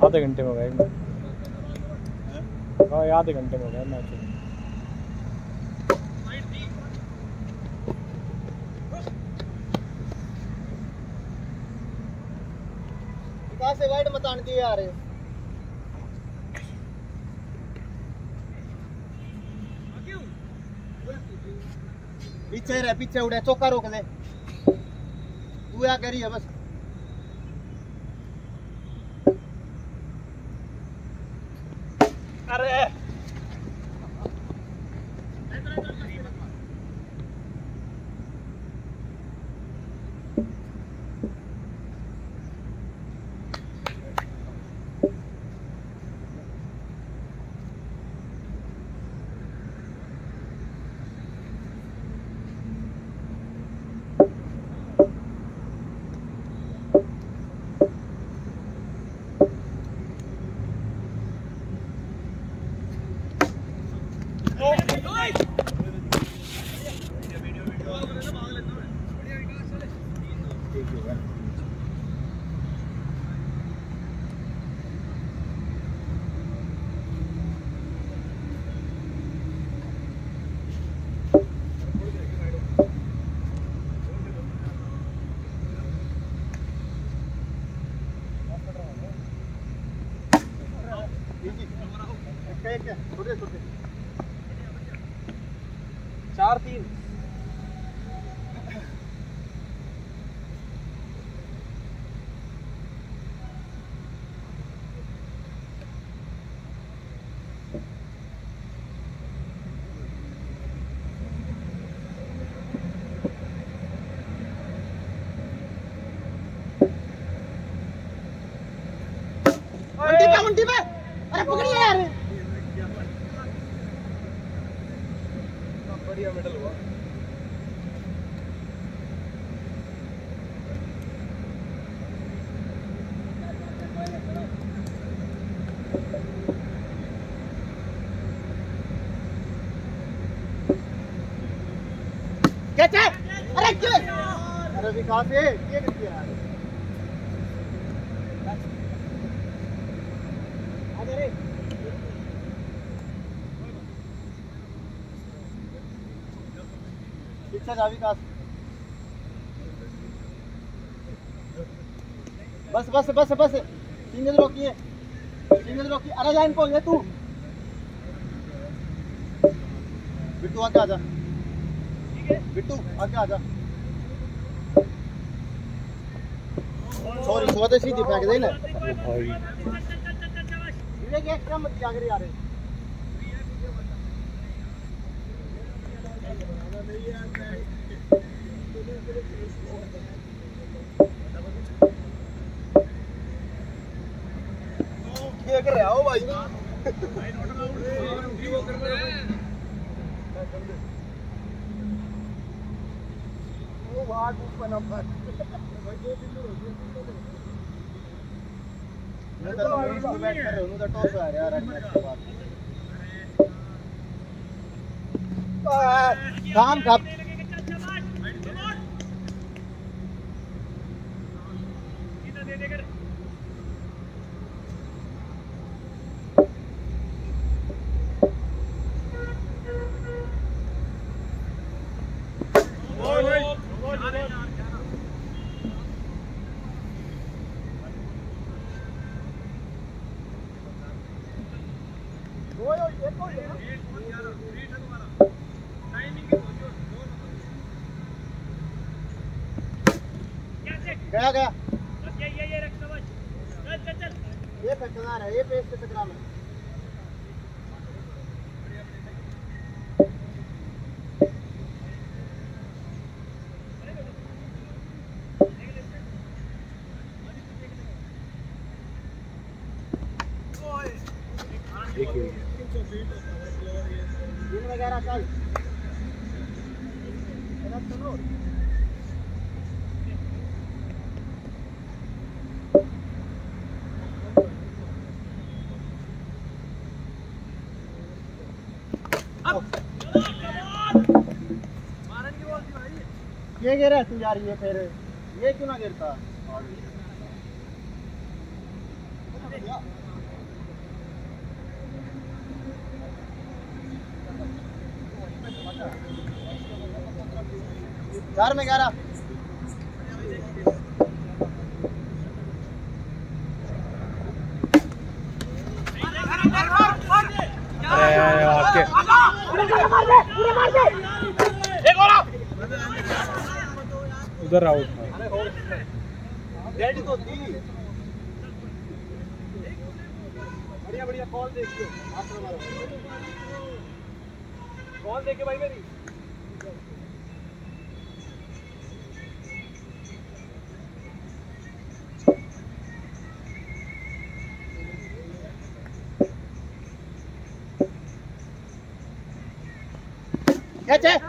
आधे घंटे में हो गया। हाँ आधे घंटे में हो गया मैच। विकास से वाइड मत आने दिए यार। पीछे रह, पीछे उड़े, चौका रोक दे। तू क्या कह रही है बस। अरे चार तीन उल्टी पे अरे पकड़िए यार। बढ़िया मेडल हुआ। क्या अरे क्यों अरे विकास ये कर दिया यार। पीछे जा विकास। बस बस बस बस सिंगल रोकिए, सिंगल रोकिए। अरे लाइन पहुंच गया तू। बिट्टू आगे आजा, बिट्टू आगे आजा। सॉरी सोते सीधी फेंक दे ना भाई। ये क्या एक्स्ट्रा मत जाग रहे यार। क्या कर रहे हो भाई। वो बात ऊपर नंबर बैठ कर रहे हो तो टॉस आ रहा है काम का। गया गया ये रख समझ। चल चल चल ये फटना है, ये पेस पे टकरा में। दिन वगैरह चल सुनो। ये गिरा तू यार, ये फिर ये क्यों ना गिरता। चार में 11। उधर आउट। बढ़िया बढ़िया कॉल देखियो। कॉल देखे भाई मेरी। कैच है।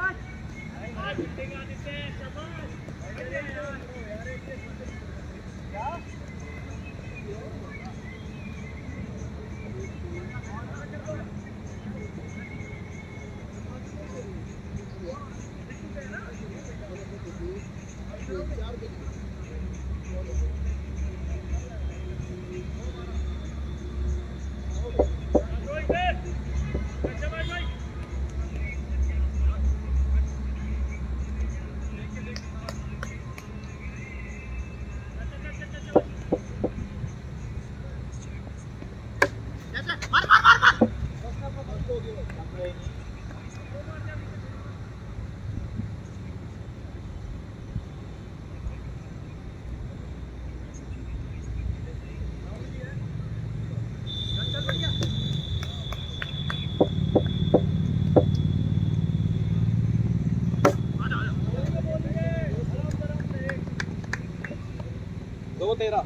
दो 13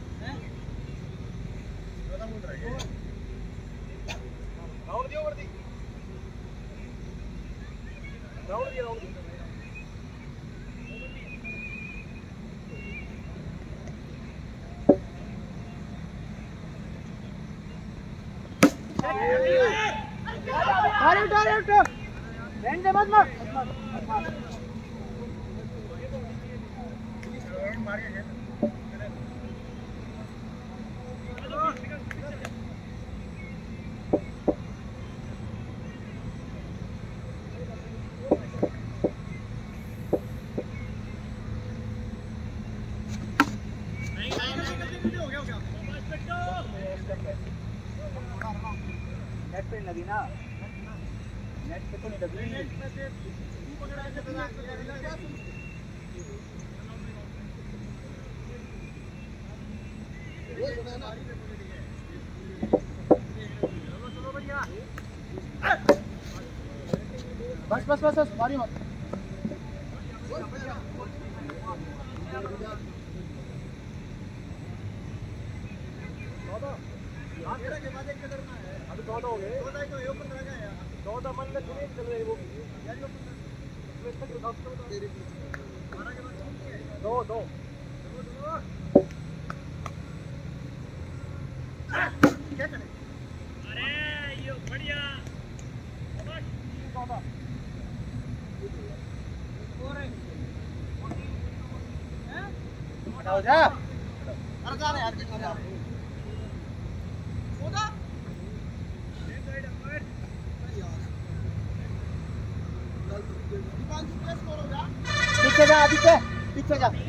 राउंड दियो वर्दी राउंड दियो राउंड अरे उठो रहने दे मत मार के नेट पे लगी ना नेट पे तो नहीं लगी नेट में से तू पकड़ा के बता ये सुना ना चलो बढ़िया बस मारी मत के बाद एक करना है अभी 14 हो गए 14 तो ये ऊपर लगा है 14 मन में सुनिए चल रही वो यार ये उसमें तक 10 तो 12 के बाद दो क्या चले अरे ये बढ़िया बस 14 और हैं हो जा अरे जा रहे यार कितना जा रहे पीछे जा आदित्य पीछे जा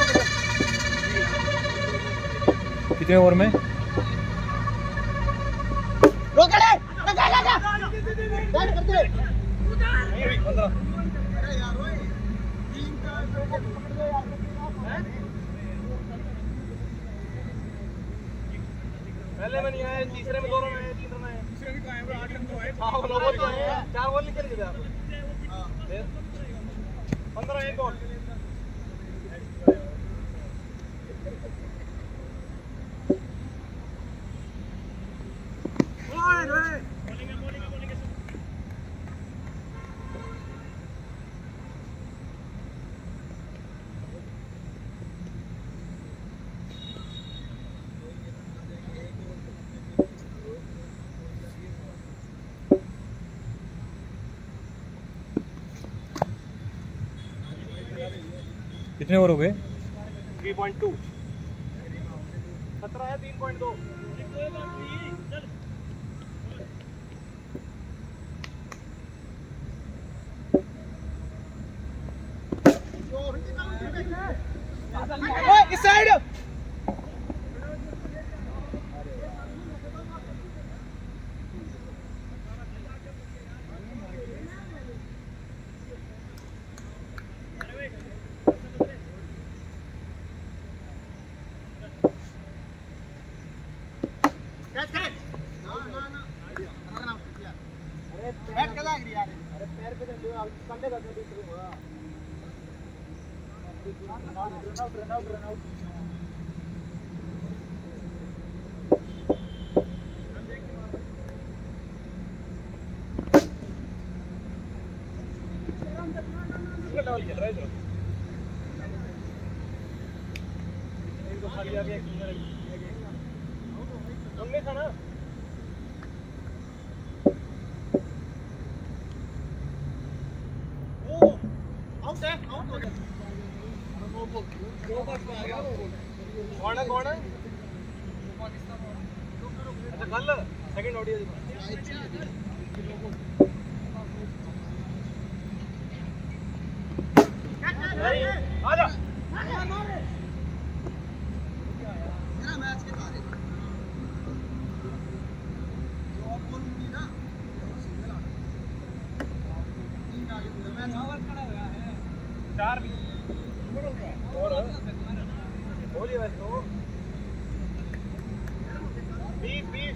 कितने ओवर में रोक ले लगा बैट करते रहे 15 अरे यार ओए टीम का पकड़ लो यार पहले में नहीं आए तीसरे में दोनों में तीसरे में तीसरे भी आए 8 रन तो आए हां वो लोग तो आए 4 बॉल निकल गए आप हां 15 एक और कितने ओवर हो गए 3.2 17 है 3.2 इस साइड कौन है अच्छा कल सेकंड ऑडियो आजा मेरा मैच के तारे जो और बोल नहीं ना तीन आगे पूरा मैच ओवर खड़ा हुआ है चार और बोलिए बस तो 20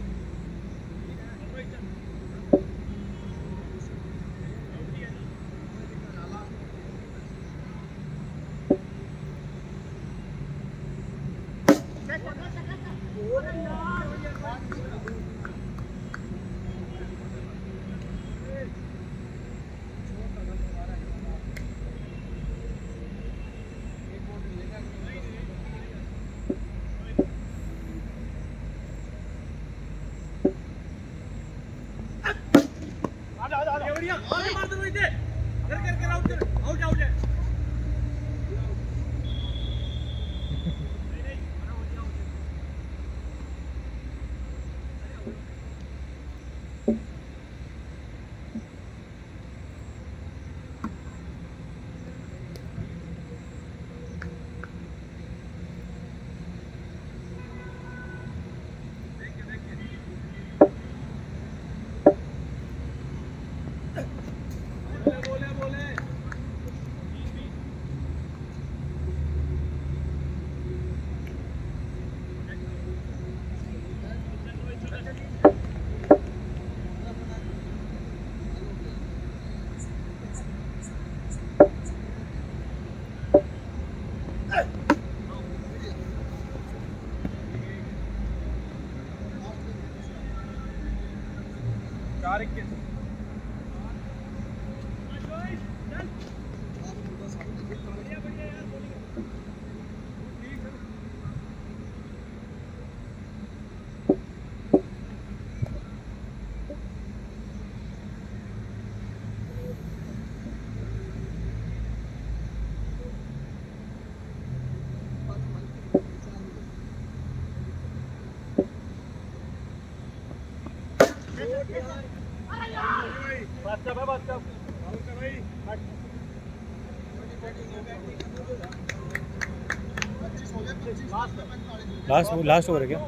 लास्ट ओवर है क्या?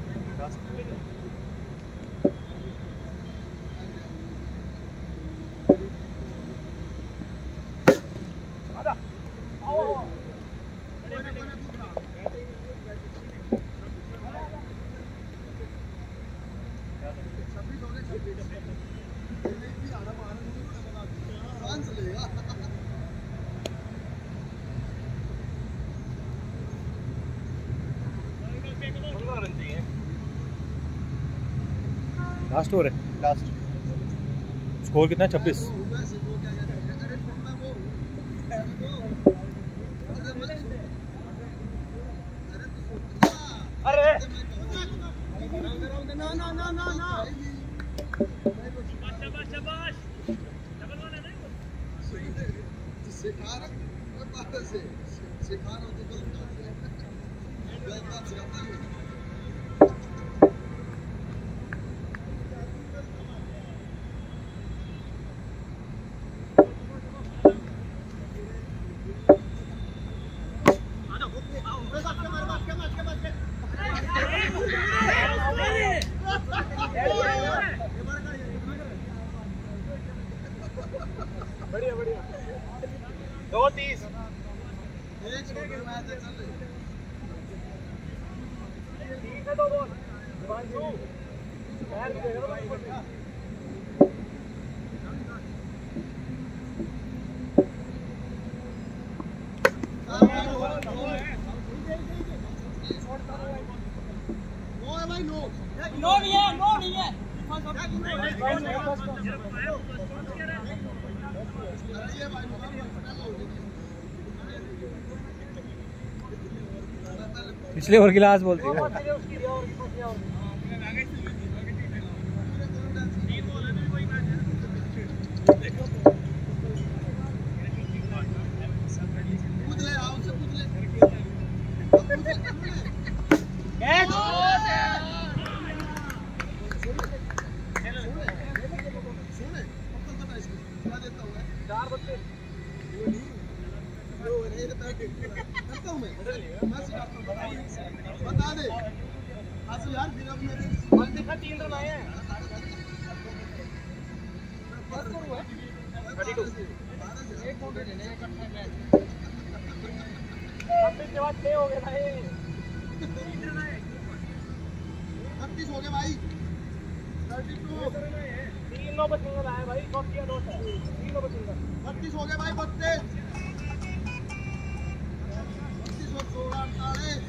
लास्ट ओवर है। लास्ट स्कोर कितना है? 26। अरे बढ़िया बढ़िया 2:30 ठीक है 2 बॉल हिमांशु पैर देगा ना नो नहीं है पिछले ओवर की लास्ट बोलती है। बता दे यार फिर अब मेरे 3 रन आए हैं 32 एक पॉइंट लेने इकट्ठा मैच 26 के बाद 6 हो गए भाई 36 हो गए भाई 32 3 नो पर सिंगल आया भाई शॉट किया 2 है 3 नो पर सिंगल 32 हो गए भाई 32 और 16 48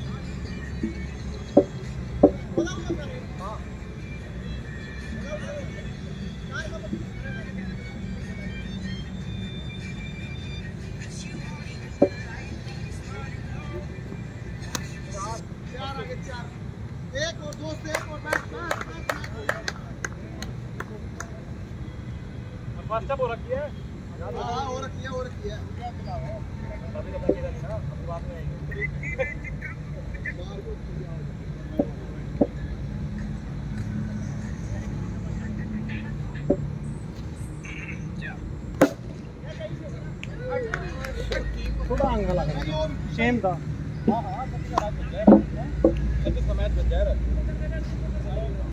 हां एक और 2 से एक और मैच फर्स्ट अप हो रखी है हां हो रखी है अभी तो बचेगा नहीं ना अभी बाद में आएंगे थोड़ा अंगल लगा सेम था हां 26 का मैच बच जाएगा